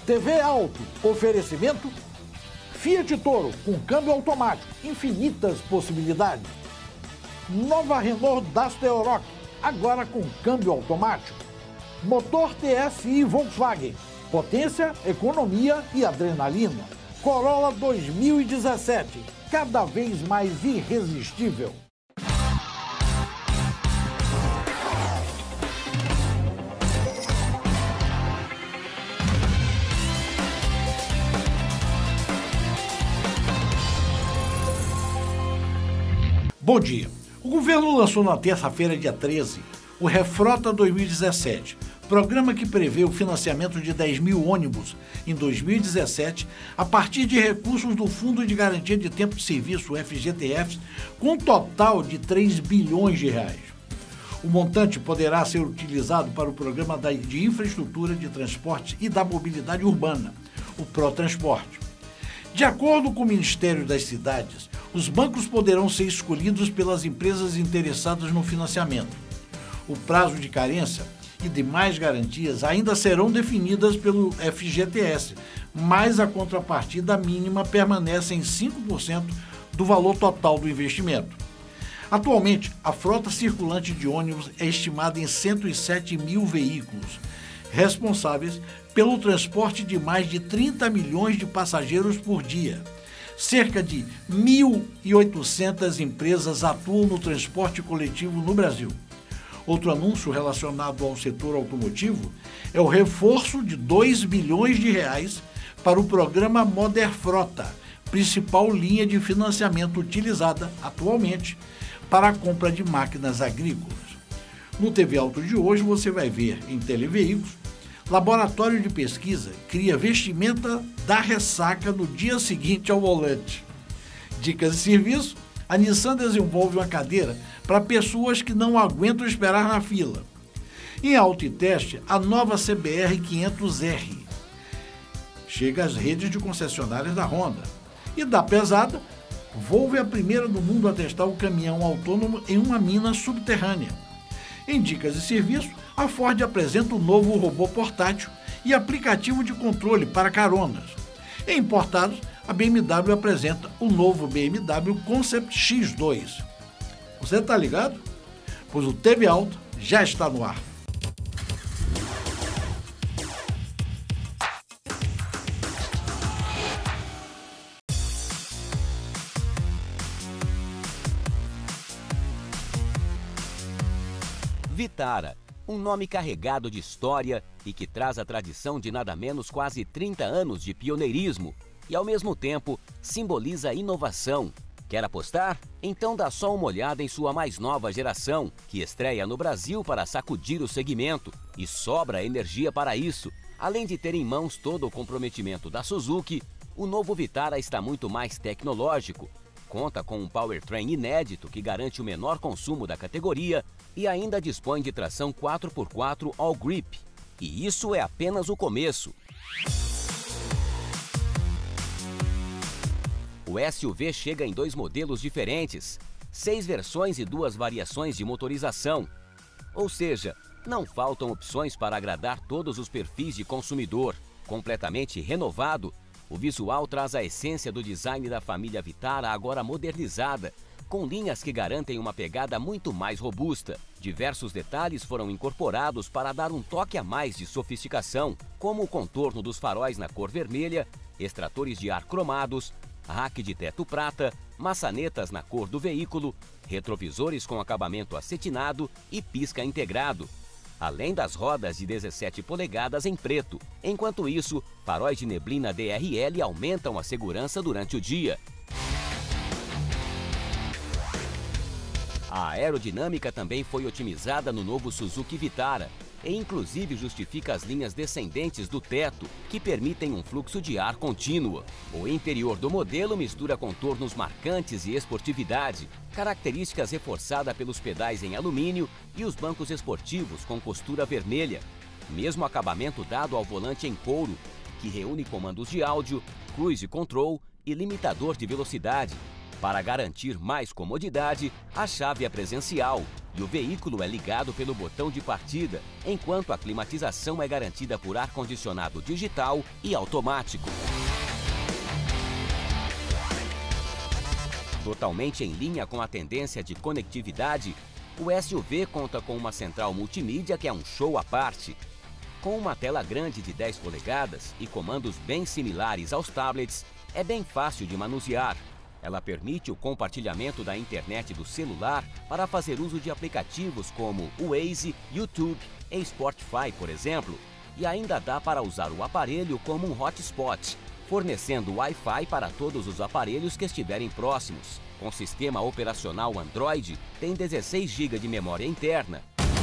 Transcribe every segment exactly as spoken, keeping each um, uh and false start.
T V Alto, oferecimento Fiat Toro, com câmbio automático, infinitas possibilidades. Nova Renault Duster Oroch, agora com câmbio automático. Motor T S I Volkswagen, potência, economia e adrenalina. Corolla dois mil e dezessete, cada vez mais irresistível. Bom dia. O governo lançou na terça-feira, dia treze, o Refrota dois mil e dezessete, programa que prevê o financiamento de dez mil ônibus em dois mil e dezessete a partir de recursos do Fundo de Garantia de Tempo de Serviço, o F G T F, com um total de três bilhões de reais. O montante poderá ser utilizado para o Programa de Infraestrutura de Transporte e da Mobilidade Urbana, o ProTransporte. De acordo com o Ministério das Cidades, os bancos poderão ser escolhidos pelas empresas interessadas no financiamento. O prazo de carência e demais garantias ainda serão definidas pelo F G T S, mas a contrapartida mínima permanece em cinco por cento do valor total do investimento. Atualmente, a frota circulante de ônibus é estimada em cento e sete mil veículos, responsáveis pelo transporte de mais de trinta milhões de passageiros por dia. Cerca de mil e oitocentas empresas atuam no transporte coletivo no Brasil. Outro anúncio relacionado ao setor automotivo é o reforço de dois bilhões de reais para o programa Moderfrota, principal linha de financiamento utilizada atualmente para a compra de máquinas agrícolas. No T V Alto de hoje você vai ver em televeículos: laboratório de pesquisa cria vestimenta da ressaca no dia seguinte ao volante. Dicas de serviço: a Nissan desenvolve uma cadeira para pessoas que não aguentam esperar na fila. Em autoteste, a nova C B R quinhentos R chega às redes de concessionárias da Honda. E da pesada, Volvo é a primeira do mundo a testar o caminhão autônomo em uma mina subterrânea. Em dicas de serviço, a Ford apresenta o novo robô portátil e aplicativo de controle para caronas. Em importados, a B M W apresenta o novo B M W Concept X dois. Você está ligado? Pois o T V Alto já está no ar. Vitara, um nome carregado de história e que traz a tradição de nada menos quase trinta anos de pioneirismo e, ao mesmo tempo, simboliza inovação. Quer apostar? Então dá só uma olhada em sua mais nova geração, que estreia no Brasil para sacudir o segmento. E sobra energia para isso. Além de ter em mãos todo o comprometimento da Suzuki, o novo Vitara está muito mais tecnológico. Conta com um powertrain inédito que garante o menor consumo da categoria e ainda dispõe de tração quatro por quatro All Grip. E isso é apenas o começo. O S U V chega em dois modelos diferentes, seis versões e duas variações de motorização. Ou seja, não faltam opções para agradar todos os perfis de consumidor. Completamente renovado, o visual traz a essência do design da família Vitara agora modernizada, com linhas que garantem uma pegada muito mais robusta. Diversos detalhes foram incorporados para dar um toque a mais de sofisticação, como o contorno dos faróis na cor vermelha, extratores de ar cromados, rack de teto prata, maçanetas na cor do veículo, retrovisores com acabamento acetinado e pisca integrado, além das rodas de dezessete polegadas em preto. Enquanto isso, faróis de neblina D R L aumentam a segurança durante o dia. A aerodinâmica também foi otimizada no novo Suzuki Vitara e inclusive justifica as linhas descendentes do teto, que permitem um fluxo de ar contínuo. O interior do modelo mistura contornos marcantes e esportividade, características reforçadas pelos pedais em alumínio e os bancos esportivos com costura vermelha. Mesmo acabamento dado ao volante em couro, que reúne comandos de áudio, cruise control e limitador de velocidade. Para garantir mais comodidade, a chave é presencial e o veículo é ligado pelo botão de partida, enquanto a climatização é garantida por ar-condicionado digital e automático. Totalmente em linha com a tendência de conectividade, o S U V conta com uma central multimídia que é um show à parte. Com uma tela grande de dez polegadas e comandos bem similares aos tablets, é bem fácil de manusear. Ela permite o compartilhamento da internet do celular para fazer uso de aplicativos como o Waze, YouTube e Spotify, por exemplo, e ainda dá para usar o aparelho como um hotspot, fornecendo Wi-Fi para todos os aparelhos que estiverem próximos. Com sistema operacional Android, tem dezesseis gigas de memória interna.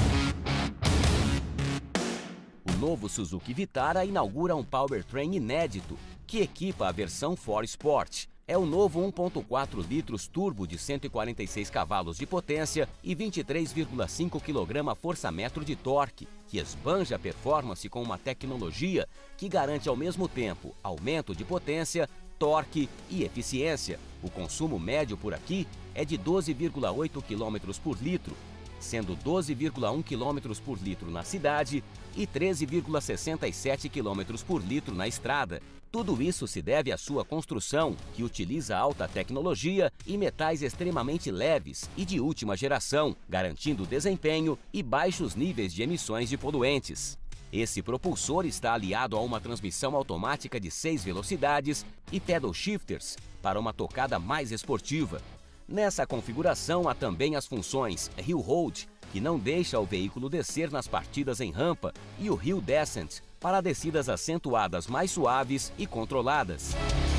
O novo Suzuki Vitara inaugura um powertrain inédito, que equipa a versão quatro Sport. É o novo um ponto quatro litros turbo de cento e quarenta e seis cavalos de potência e vinte e três vírgula cinco quilograma-força-metro de torque, que esbanja a performance com uma tecnologia que garante ao mesmo tempo aumento de potência, torque e eficiência. O consumo médio por aqui é de doze vírgula oito quilômetros por litro, sendo doze vírgula um quilômetros por litro na cidade e treze vírgula sessenta e sete quilômetros por litro na estrada. Tudo isso se deve à sua construção, que utiliza alta tecnologia e metais extremamente leves e de última geração, garantindo desempenho e baixos níveis de emissões de poluentes. Esse propulsor está aliado a uma transmissão automática de seis velocidades e pedal shifters para uma tocada mais esportiva. Nessa configuração há também as funções Hill Hold, que não deixa o veículo descer nas partidas em rampa, e o Hill Descent, para descidas acentuadas mais suaves e controladas.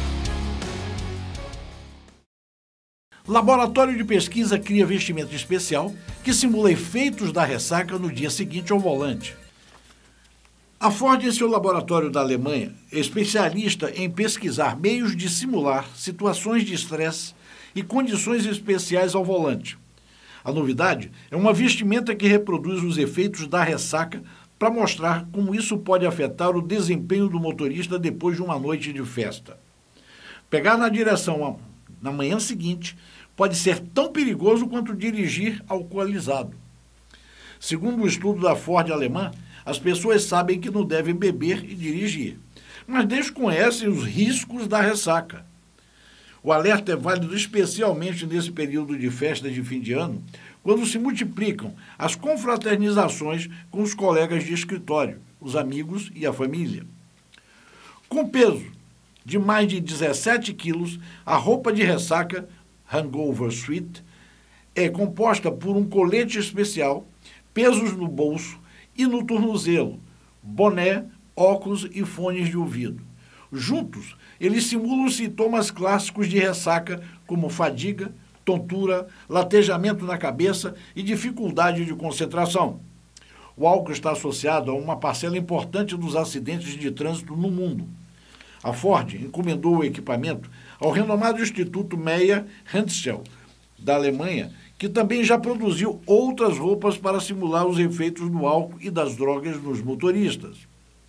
Laboratório de pesquisa cria vestimenta especial que simula efeitos da ressaca no dia seguinte ao volante. A Ford e seu laboratório da Alemanha é especialista em pesquisar meios de simular situações de estresse e condições especiais ao volante. A novidade é uma vestimenta que reproduz os efeitos da ressaca para mostrar como isso pode afetar o desempenho do motorista depois de uma noite de festa. Pegar na direção na manhã seguinte pode ser tão perigoso quanto dirigir alcoolizado. Segundo o estudo da Ford alemã, as pessoas sabem que não devem beber e dirigir, mas desconhecem os riscos da ressaca. O alerta é válido especialmente nesse período de festa de fim de ano, quando se multiplicam as confraternizações com os colegas de escritório, os amigos e a família. Com peso de mais de dezessete quilos, a roupa de ressaca, Hangover Suit, é composta por um colete especial, pesos no bolso e no tornozelo, boné, óculos e fones de ouvido. Juntos, eles simulam sintomas clássicos de ressaca, como fadiga, tontura, latejamento na cabeça e dificuldade de concentração. O álcool está associado a uma parcela importante dos acidentes de trânsito no mundo. A Ford encomendou o equipamento ao renomado Instituto Meyer Handschel, da Alemanha, que também já produziu outras roupas para simular os efeitos do álcool e das drogas nos motoristas.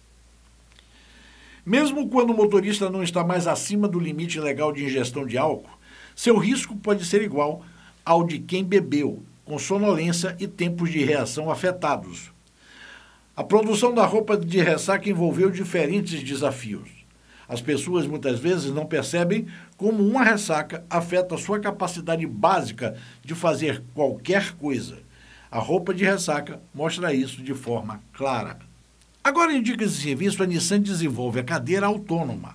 Mesmo quando o motorista não está mais acima do limite legal de ingestão de álcool, seu risco pode ser igual ao de quem bebeu, com sonolência e tempos de reação afetados. A produção da roupa de ressaca envolveu diferentes desafios. As pessoas muitas vezes não percebem como uma ressaca afeta a sua capacidade básica de fazer qualquer coisa. A roupa de ressaca mostra isso de forma clara. Agora, em dicas de serviço, a Nissan desenvolve a cadeira autônoma.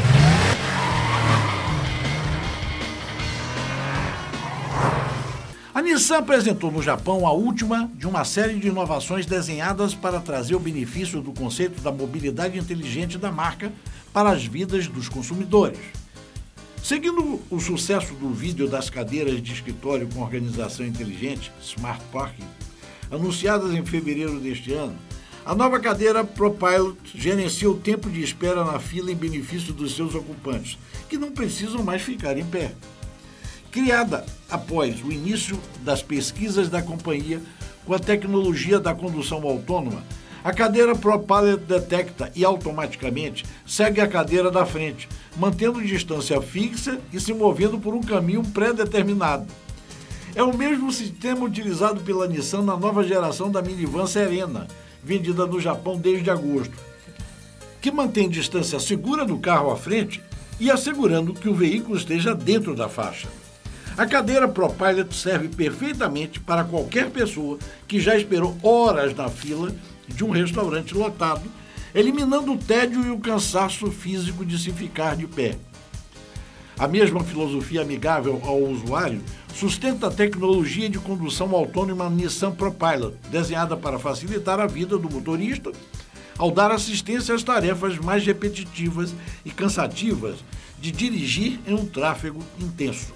A Nissan apresentou no Japão a última de uma série de inovações desenhadas para trazer o benefício do conceito da mobilidade inteligente da marca para as vidas dos consumidores. Seguindo o sucesso do vídeo das cadeiras de escritório com organização inteligente, Smart Parking, anunciadas em fevereiro deste ano, a nova cadeira ProPilot gerencia o tempo de espera na fila em benefício dos seus ocupantes, que não precisam mais ficar em pé. Criada após o início das pesquisas da companhia com a tecnologia da condução autônoma, a cadeira ProPilot detecta e automaticamente segue a cadeira da frente, mantendo distância fixa e se movendo por um caminho pré-determinado. É o mesmo sistema utilizado pela Nissan na nova geração da minivan Serena, vendida no Japão desde agosto, que mantém distância segura do carro à frente e assegurando que o veículo esteja dentro da faixa. A cadeira ProPilot serve perfeitamente para qualquer pessoa que já esperou horas na fila de um restaurante lotado, eliminando o tédio e o cansaço físico de se ficar de pé. A mesma filosofia amigável ao usuário sustenta a tecnologia de condução autônoma Nissan ProPilot, desenhada para facilitar a vida do motorista ao dar assistência às tarefas mais repetitivas e cansativas de dirigir em um tráfego intenso.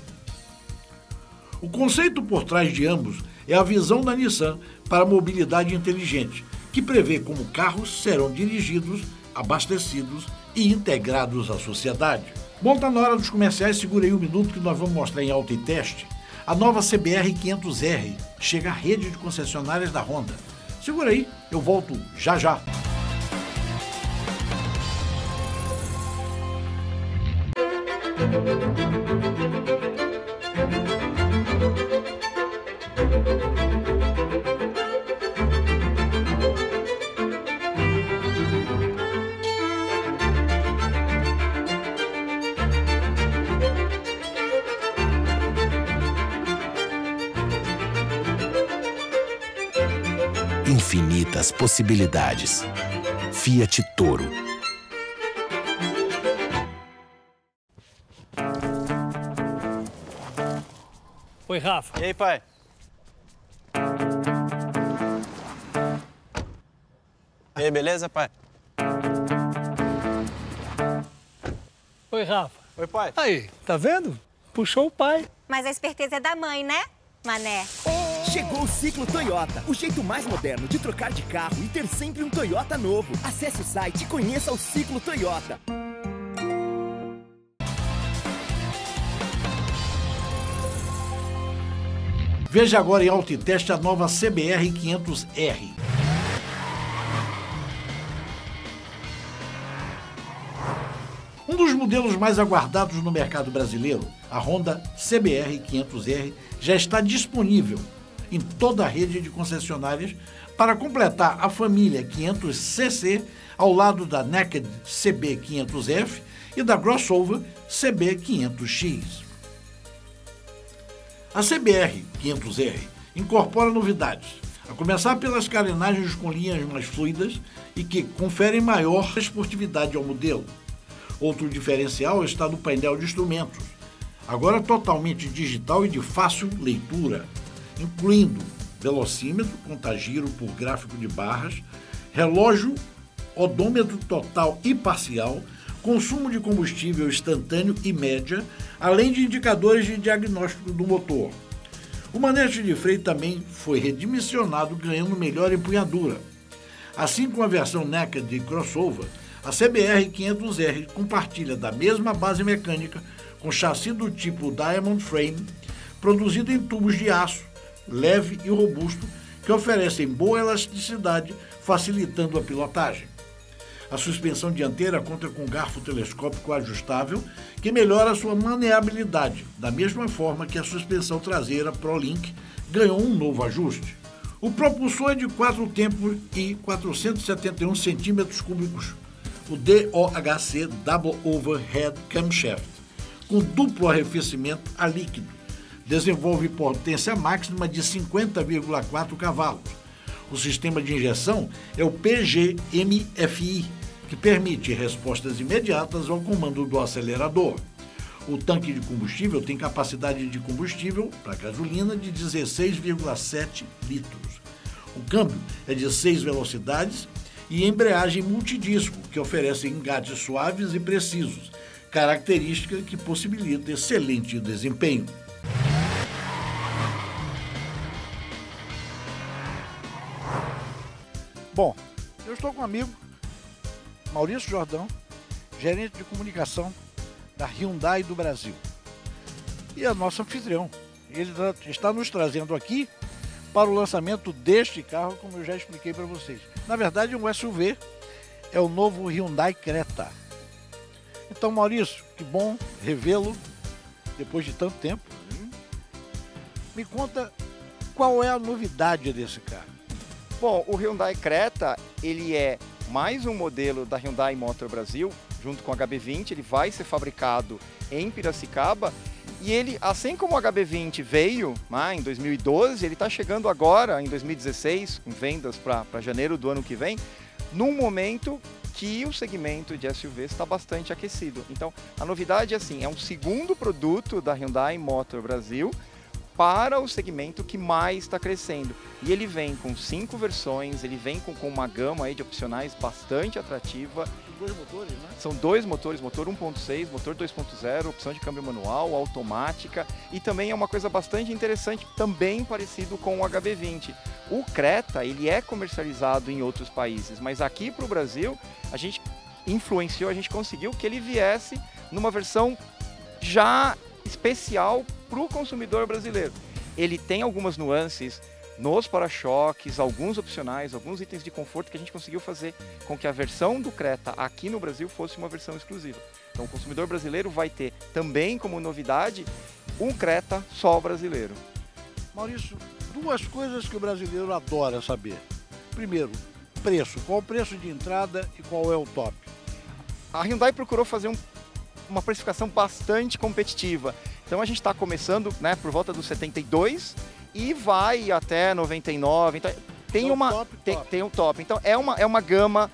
O conceito por trás de ambos é a visão da Nissan para a mobilidade inteligente, que prevê como carros serão dirigidos, abastecidos e integrados à sociedade. Bom, tá na hora dos comerciais, segura aí um minuto que nós vamos mostrar em alta e teste a nova C B R quinhentos R, que chega à rede de concessionárias da Honda. Segura aí, eu volto já já. Infinitas possibilidades. Fiat Toro. Oi, Rafa. E aí, pai? E aí, beleza, pai? Oi, Rafa. Oi, pai. Aí, tá vendo? Puxou o pai. Mas a esperteza é da mãe, né, mané? Chegou o Ciclo Toyota, o jeito mais moderno de trocar de carro e ter sempre um Toyota novo. Acesse o site e conheça o Ciclo Toyota. Veja agora em alta e teste a nova C B R quinhentos R. Um dos modelos mais aguardados no mercado brasileiro, a Honda C B R quinhentos R, já está disponível em toda a rede de concessionárias para completar a família quinhentos C C ao lado da Naked C B quinhentos F e da Crossover C B quinhentos X. A C B R quinhentos R incorpora novidades, a começar pelas carenagens com linhas mais fluidas e que conferem maior esportividade ao modelo. Outro diferencial está no painel de instrumentos, agora totalmente digital e de fácil leitura, incluindo velocímetro, contagiro por gráfico de barras, relógio, odômetro total e parcial, consumo de combustível instantâneo e média, além de indicadores de diagnóstico do motor. O manete de freio também foi redimensionado, ganhando melhor empunhadura. Assim como a versão Naked de Crossover, a C B R quinhentos R compartilha da mesma base mecânica com chassi do tipo Diamond Frame, produzido em tubos de aço, leve e robusto, que oferecem boa elasticidade, facilitando a pilotagem. A suspensão dianteira conta com garfo telescópico ajustável, que melhora sua maneabilidade, da mesma forma que a suspensão traseira ProLink ganhou um novo ajuste. O propulsor é de quatro tempos e quatrocentos e setenta e um centímetros cúbicos, o D O H C Double Overhead Camshaft, com duplo arrefecimento a líquido. Desenvolve potência máxima de cinquenta vírgula quatro cavalos. O sistema de injeção é o P G M F I, que permite respostas imediatas ao comando do acelerador. O tanque de combustível tem capacidade de combustível para gasolina de dezesseis vírgula sete litros. O câmbio é de seis velocidades e embreagem multidisco, que oferece engates suaves e precisos, característica que possibilita excelente desempenho. Bom, eu estou com um amigo, Maurício Jordão, gerente de comunicação da Hyundai do Brasil. E é nosso anfitrião. Ele está nos trazendo aqui para o lançamento deste carro, como eu já expliquei para vocês. Na verdade, um S U V, é o novo Hyundai Creta. Então, Maurício, que bom revê-lo depois de tanto tempo. Me conta qual é a novidade desse carro. Bom, o Hyundai Creta, ele é mais um modelo da Hyundai Motor Brasil, junto com o H B vinte, ele vai ser fabricado em Piracicaba. E ele, assim como o H B vinte veio né, em dois mil e doze, ele está chegando agora, em dois mil e dezesseis, com vendas para janeiro do ano que vem, num momento que o segmento de S U Vs está bastante aquecido. Então, a novidade é assim, é um segundo produto da Hyundai Motor Brasil para o segmento que mais está crescendo. E ele vem com cinco versões, ele vem com, com uma gama aí de opcionais bastante atrativa. Dois motores, né? São dois motores, motor um ponto seis, motor dois ponto zero, opção de câmbio manual, automática, e também é uma coisa bastante interessante, também parecido com o H B vinte. O Creta, ele é comercializado em outros países, mas aqui para o Brasil, a gente influenciou, a gente conseguiu que ele viesse numa versão já especial para o consumidor brasileiro. Ele tem algumas nuances nos para-choques, alguns opcionais, alguns itens de conforto que a gente conseguiu fazer com que a versão do Creta aqui no Brasil fosse uma versão exclusiva. Então o consumidor brasileiro vai ter também como novidade um Creta só brasileiro. Maurício, duas coisas que o brasileiro adora saber. Primeiro, preço. Qual o preço de entrada e qual é o top? A Hyundai procurou fazer um, uma precificação bastante competitiva. Então a gente está começando né, por volta dos setenta e dois e vai até noventa e nove. Então tem então, uma top, tem, top. tem um top. Então é uma, é uma gama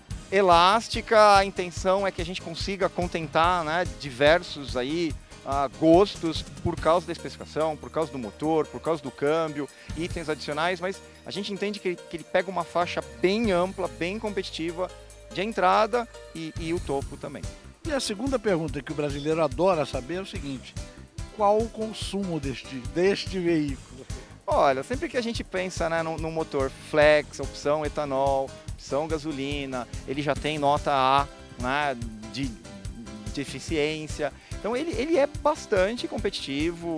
elástica. A intenção é que a gente consiga contentar né, diversos aí, uh, gostos por causa da especificação, por causa do motor, por causa do câmbio, itens adicionais, mas a gente entende que ele, que ele pega uma faixa bem ampla, bem competitiva de entrada e, e o topo também. E a segunda pergunta que o brasileiro adora saber é o seguinte: qual o consumo deste, deste veículo? Olha, sempre que a gente pensa né, no, no motor flex, opção etanol, opção gasolina, ele já tem nota A né, de, de eficiência. Então ele, ele é bastante competitivo.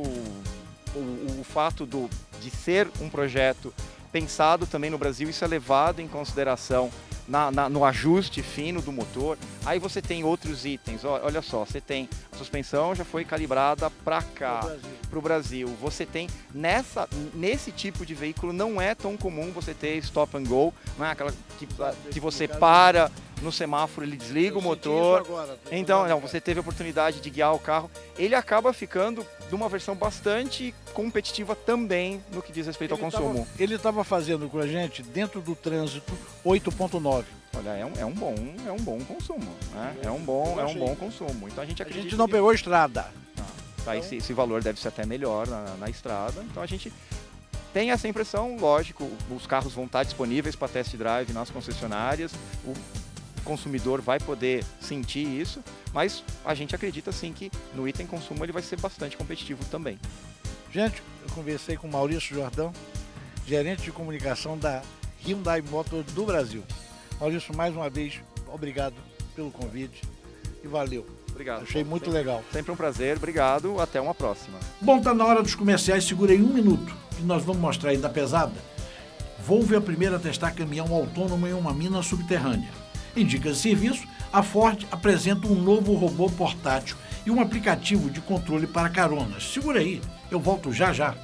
O, o fato do, de ser um projeto pensado também no Brasil, isso é levado em consideração Na, na, no ajuste fino do motor. Aí você tem outros itens, olha só, você tem a suspensão já foi calibrada para cá, para o Brasil. Você tem, nessa, nesse tipo de veículo não é tão comum você ter stop and go, não é aquela que, que você para no semáforo, ele desliga o motor. Então, não, você teve a oportunidade de guiar o carro. Ele acaba ficando de uma versão bastante competitiva também no que diz respeito ao consumo. Ele estava fazendo com a gente, dentro do trânsito, oito ponto nove. Olha, é um, é um bom, é um bom consumo, né? É um bom, é um bom consumo. Então a gente acredita. A gente não que... pegou estrada. Ah, tá, esse, esse valor deve ser até melhor na, na estrada. Então a gente tem essa impressão, lógico, os carros vão estar disponíveis para test drive nas concessionárias. O consumidor vai poder sentir isso, mas a gente acredita sim que no item consumo ele vai ser bastante competitivo também. Gente, eu conversei com o Maurício Jordão, gerente de comunicação da Hyundai Motor do Brasil. Maurício, mais uma vez, obrigado pelo convite e valeu. Obrigado. Achei muito sempre, legal. Sempre um prazer, obrigado, até uma próxima. Bom, tá na hora dos comerciais, segura aí um minuto, que nós vamos mostrar aí da pesada. Volvo é a primeira a testar caminhão autônomo em uma mina subterrânea. Em dicas de serviço, a Ford apresenta um novo robô portátil e um aplicativo de controle para caronas. Segura aí, eu volto já já.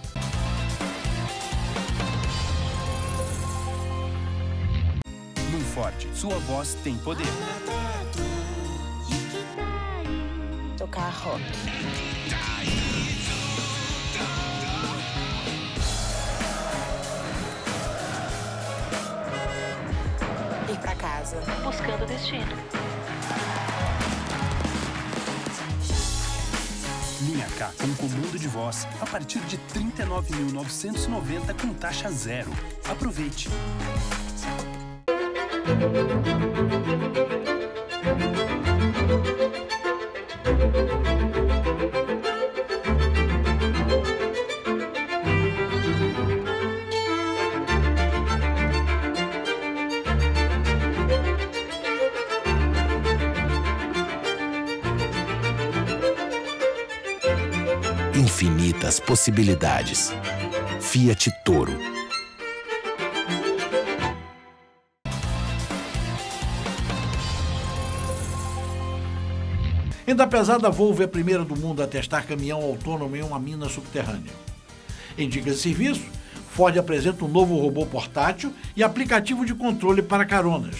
No Ford, sua voz tem poder. Tocar rock. Ir pra casa. Buscando destino. Linha K com comando de voz a partir de trinta e nove mil novecentos e noventa com taxa zero. Aproveite. Infinitas possibilidades. Fiat Toro. Ainda pesada, a Volvo é a primeira do mundo a testar caminhão autônomo em uma mina subterrânea. Em dicas de serviço, Ford apresenta um novo robô portátil e aplicativo de controle para caronas.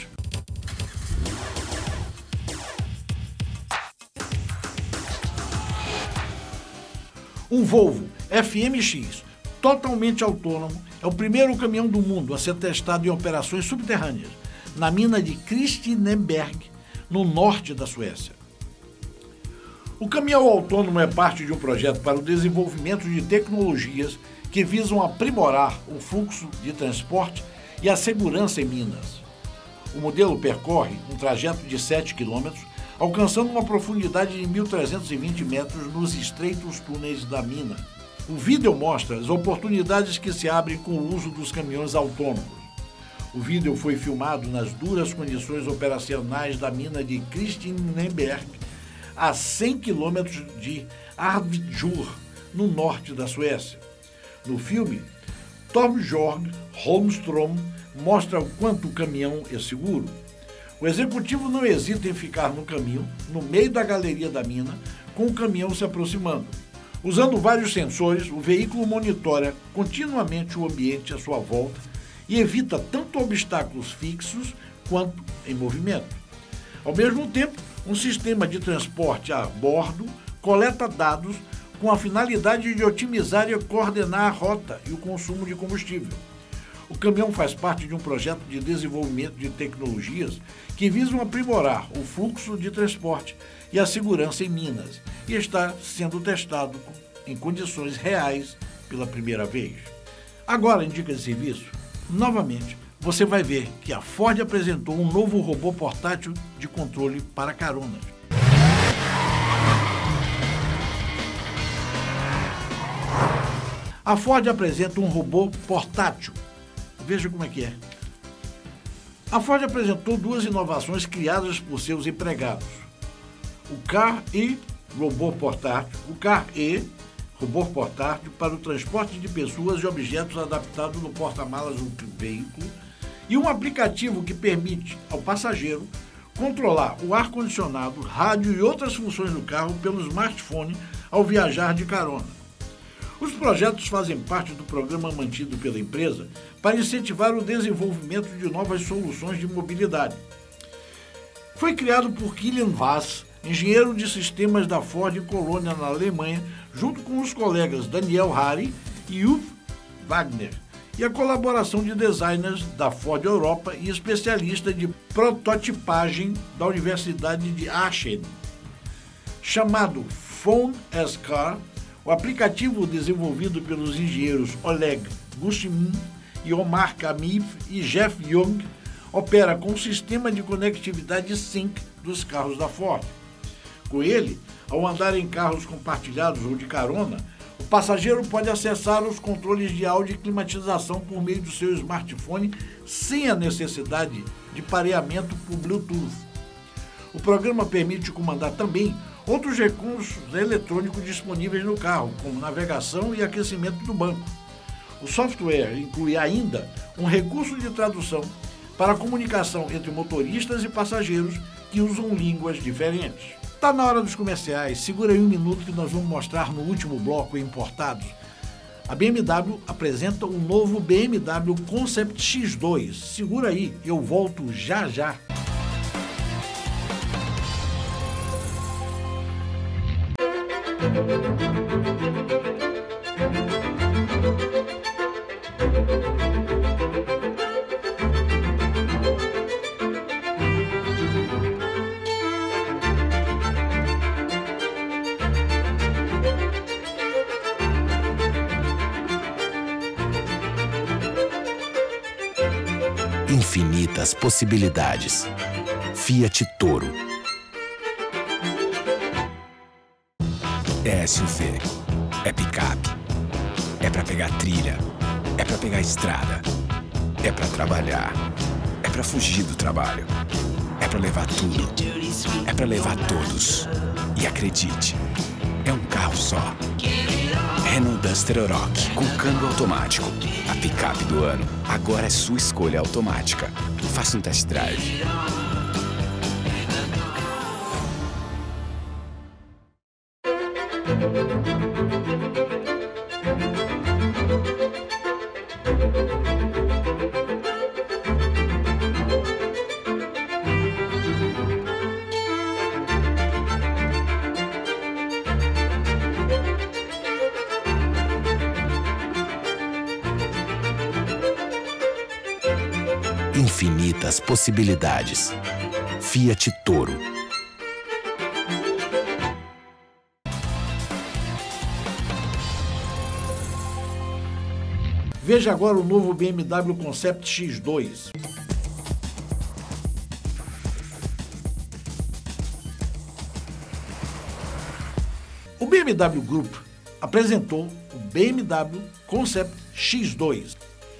Um Volvo F M X totalmente autônomo é o primeiro caminhão do mundo a ser testado em operações subterrâneas, na mina de Kristineberg, no norte da Suécia. O caminhão autônomo é parte de um projeto para o desenvolvimento de tecnologias que visam aprimorar o fluxo de transporte e a segurança em Minas. O modelo percorre um trajeto de sete quilômetros, alcançando uma profundidade de mil trezentos e vinte metros nos estreitos túneis da mina. O vídeo mostra as oportunidades que se abrem com o uso dos caminhões autônomos. O vídeo foi filmado nas duras condições operacionais da mina de Kristineberg, a cem quilômetros de Arvidsjaur, no norte da Suécia. No filme, Torbjörn Holmström mostra o quanto o caminhão é seguro. O executivo não hesita em ficar no caminho, no meio da galeria da mina, com o caminhão se aproximando. Usando vários sensores, o veículo monitora continuamente o ambiente à sua volta e evita tanto obstáculos fixos quanto em movimento. Ao mesmo tempo, um sistema de transporte a bordo coleta dados com a finalidade de otimizar e coordenar a rota e o consumo de combustível. O caminhão faz parte de um projeto de desenvolvimento de tecnologias que visam aprimorar o fluxo de transporte e a segurança em Minas e está sendo testado em condições reais pela primeira vez. Agora, em dicas de serviço, novamente, você vai ver que a Ford apresentou um novo robô portátil de controle para caronas. A Ford apresenta um robô portátil. Veja como é que é. A Ford apresentou duas inovações criadas por seus empregados. O Car-E robô portátil, o Car-E robô portátil para o transporte de pessoas e objetos adaptado no porta-malas do veículo, e um aplicativo que permite ao passageiro controlar o ar-condicionado, rádio e outras funções do carro pelo smartphone ao viajar de carona. Os projetos fazem parte do programa mantido pela empresa para incentivar o desenvolvimento de novas soluções de mobilidade. Foi criado por Kilian Vaz, engenheiro de sistemas da Ford em Colônia, na Alemanha, junto com os colegas Daniel Hari e Uwe Wagner, e a colaboração de designers da Ford Europa e especialista de prototipagem da Universidade de Aachen. Chamado Phone as Car, o aplicativo desenvolvido pelos engenheiros Oleg Gustimin e Omar Kamif e Jeff Young opera com o sistema de conectividade Sync dos carros da Ford. Com ele, ao andar em carros compartilhados ou de carona, o passageiro pode acessar os controles de áudio e climatização por meio do seu smartphone sem a necessidade de pareamento por Bluetooth. O programa permite comandar também outros recursos eletrônicos disponíveis no carro, como navegação e aquecimento do banco. O software inclui ainda um recurso de tradução para a comunicação entre motoristas e passageiros que usam línguas diferentes. Está na hora dos comerciais, segura aí um minuto que nós vamos mostrar no último bloco importados. A B M W apresenta o novo B M W Concept X dois. Segura aí, eu volto já já. Infinitas possibilidades. Fiat Toro. É S U V, é picape, é pra pegar trilha, é pra pegar estrada, é pra trabalhar, é pra fugir do trabalho, é pra levar tudo, é pra levar todos. E acredite, é um carro só. Renault Duster Oroch com câmbio automático. A picape do ano agora é sua escolha automática. Faça um test drive. infinitas possibilidades. Fiat Toro. Veja agora o novo B M W Concept X dois. O B M W Group apresentou o B M W Concept X dois.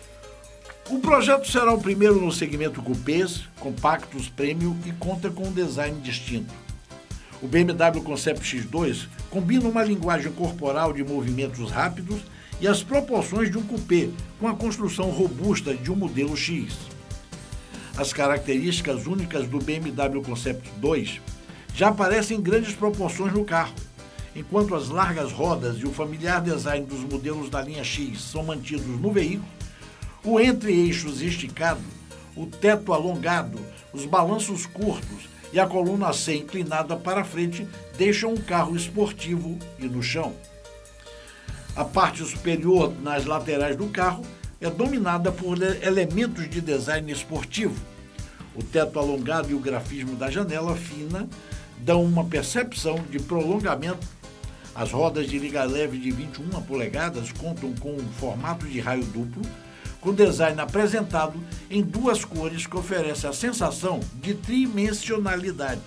O projeto será o primeiro no segmento coupés, compactos, premium e conta com um design distinto. O B M W Concept X dois combina uma linguagem corporal de movimentos rápidos e as proporções de um coupé, com a construção robusta de um modelo X. As características únicas do B M W Concept dois já aparecem em grandes proporções no carro, enquanto as largas rodas e o familiar design dos modelos da linha X são mantidos no veículo. O entre-eixos esticado, o teto alongado, os balanços curtos e a coluna C inclinada para frente deixam um carro esportivo e no chão. A parte superior nas laterais do carro é dominada por elementos de design esportivo. O teto alongado e o grafismo da janela fina dão uma percepção de prolongamento. As rodas de liga leve de vinte e uma polegadas contam com um formato de raio duplo, com design apresentado em duas cores que oferece a sensação de tridimensionalidade.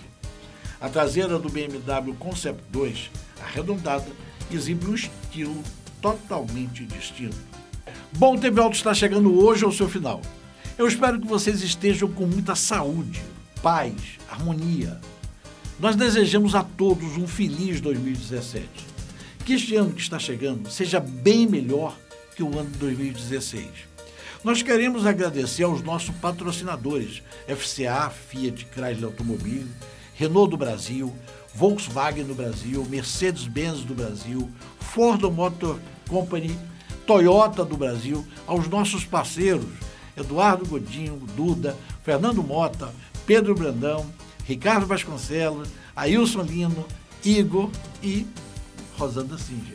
A traseira do B M W Concept dois, arredondada, exibe um estilo totalmente distinto. Bom, o T V Auto está chegando hoje ao seu final. Eu espero que vocês estejam com muita saúde, paz, harmonia. Nós desejamos a todos um feliz dois mil e dezessete. Que este ano que está chegando seja bem melhor que o ano de dois mil e dezesseis. Nós queremos agradecer aos nossos patrocinadores, F C A, Fiat, Chrysler Automobile, Renault do Brasil, Volkswagen do Brasil, Mercedes-Benz do Brasil, Ford Motor Company, Toyota do Brasil, aos nossos parceiros, Eduardo Godinho, Duda, Fernando Mota, Pedro Brandão, Ricardo Vasconcelos, Ailson Lino, Igor e Rosanda Singer.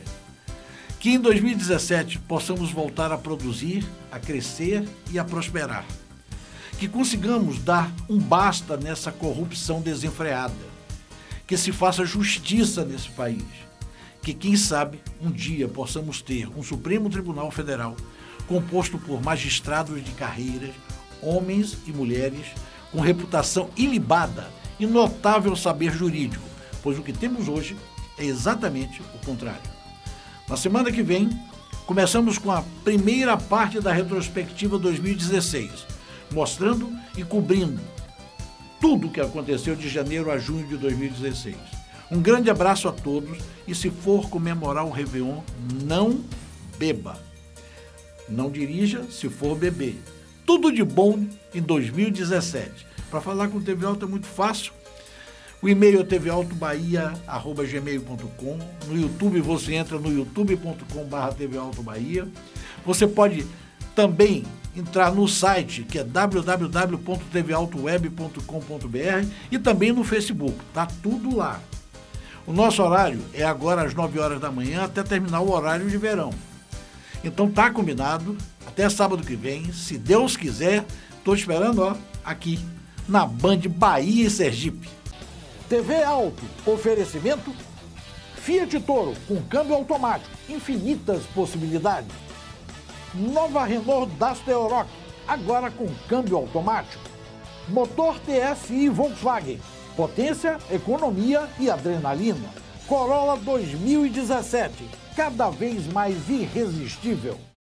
Que em dois mil e dezessete possamos voltar a produzir, a crescer e a prosperar. Que consigamos dar um basta nessa corrupção desenfreada. Que se faça justiça nesse país. Que, quem sabe, um dia possamos ter um Supremo Tribunal Federal composto por magistrados de carreiras, homens e mulheres, com reputação ilibada e notável saber jurídico, pois o que temos hoje é exatamente o contrário. Na semana que vem, começamos com a primeira parte da retrospectiva dois mil e dezesseis, mostrando e cobrindo tudo o que aconteceu de janeiro a junho de dois mil e dezesseis. Um grande abraço a todos e, se for comemorar o Réveillon, não beba. Não dirija se for beber. Tudo de bom em dois mil e dezessete. Para falar com o T V Auto é muito fácil. O e-mail é t v auto bahia arroba gmail ponto com. No YouTube você entra no youtube ponto com barra t v auto bahia. Você pode também entrar no site, que é w w w ponto t v auto web ponto com ponto b r, e também no Facebook. Tá tudo lá. O nosso horário é agora às nove horas da manhã até terminar o horário de verão. Então tá combinado. Até sábado que vem, se Deus quiser. Tô esperando, ó, aqui na Band Bahia e Sergipe. T V Auto, oferecimento Fiat Toro, com câmbio automático, infinitas possibilidades. Nova Renault Duster Oroch, agora com câmbio automático. Motor T S I Volkswagen, potência, economia e adrenalina. Corolla dois mil e dezessete, cada vez mais irresistível.